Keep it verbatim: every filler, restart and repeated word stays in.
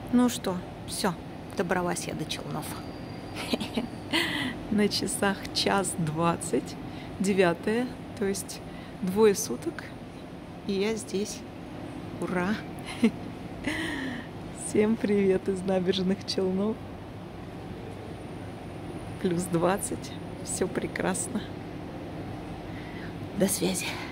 Ну что, все, добралась я до Челнов. На часах час двадцать, девятое, то есть двое суток, и я здесь. Ура! Всем привет из набережных Челнов. Плюс двадцать, все прекрасно. До связи.